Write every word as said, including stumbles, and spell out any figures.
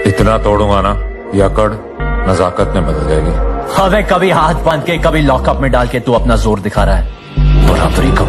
इतना तोड़ूंगा ना ये अकड़ नजाकत में बदल जाएगी। हमें कभी हाथ बांध के कभी लॉकअप में डाल के तू अपना जोर दिखा रहा है। बराबरी